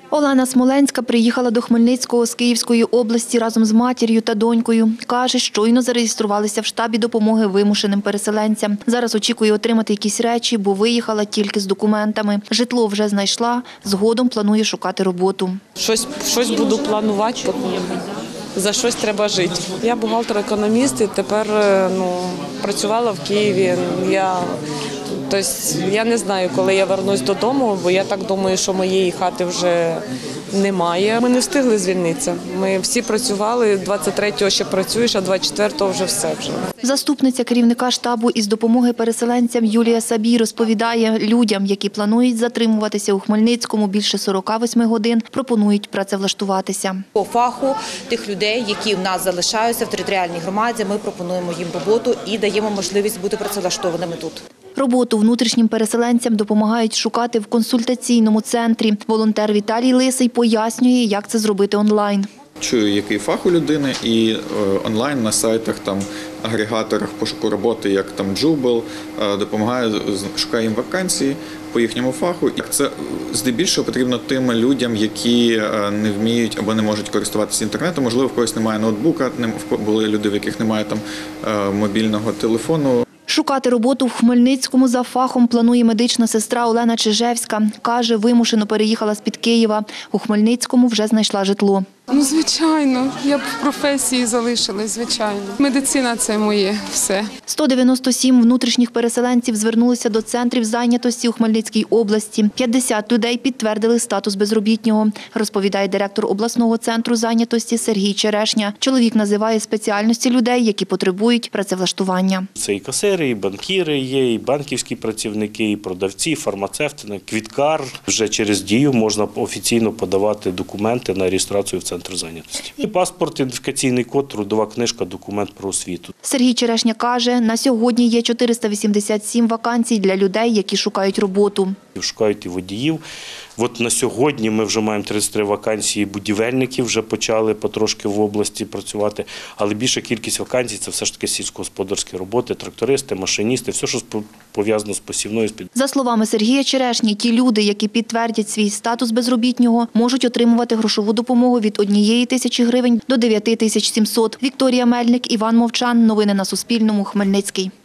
Олена Смоленська приїхала до Хмельницького з Київської області разом з матір'ю та донькою. Каже, щойно зареєструвалися в штабі допомоги вимушеним переселенцям. Зараз очікує отримати якісь речі, бо виїхала тільки з документами. Житло вже знайшла, згодом планує шукати роботу. Щось буду планувати, за щось треба жити. Я бухгалтер-економіст і тепер працювала в Києві. Я не знаю, коли я повернусь додому, бо я так думаю, що моєї хати вже немає. Ми не встигли звільнитися. Ми всі працювали, 23-го ще працюєш, а 24-го вже все. Заступниця керівника штабу із допомоги переселенцям Юлія Сабій розповідає, людям, які планують затримуватися у Хмельницькому більше 48 годин, пропонують працевлаштуватися. По фаху тих людей, які в нас залишаються в територіальній громаді, ми пропонуємо їм роботу і даємо можливість бути працевлаштованими тут. Роботу внутрішнім переселенцям допомагають шукати в консультаційному центрі. Волонтер Віталій Лисий пояснює, як це зробити онлайн. Чую, який фах у людини, і онлайн на сайтах, агрегаторах пошуку роботи, як Джубл, допомагає, шукає їм вакансії по їхньому фаху. І це здебільшого потрібно тим людям, які не вміють або не можуть користуватися інтернетом. Можливо, в когось немає ноутбука, були люди, в яких немає мобільного телефону. Шукати роботу в Хмельницькому за фахом планує медична сестра Олена Чижевська. Каже, вимушено переїхала з-під Києва. У Хмельницькому вже знайшла житло. Звичайно, я б в професії залишилась, звичайно. Медицина – це моє все. 197 внутрішніх переселенців звернулися до центрів зайнятості у Хмельницькій області. 50 людей підтвердили статус безробітнього, розповідає директор обласного центру зайнятості Сергій Черешня. Чоловік називає спеціальності людей, які потребують працевлаштування. Це і касири, і банкіри є, і банківські працівники, і продавці, і фармацевти, квіткар. Вже через Дію можна офіційно подавати документи на реєстрацію в центр зайнятості. І паспорт, ідентифікаційний код, трудова книжка, документ про освіту. Сергій Черешня каже, на сьогодні є 487 вакансій для людей, які шукають роботу. Шукають і водіїв. От на сьогодні ми вже маємо 33 вакансії будівельників, вже почали потрошки в області працювати, але більша кількість вакансій – це все ж таки сільськогосподарські роботи, трактористи, машиністи, все, що пов'язано з посівною. За словами Сергія Черешні, ті люди, які підтвердять свій статус безробітного, можуть отримувати грошову допомогу від 1 тисячі гривень до 9700. Вікторія Мельник, Іван Мовчан. Новини на Суспільному. Хмельницький.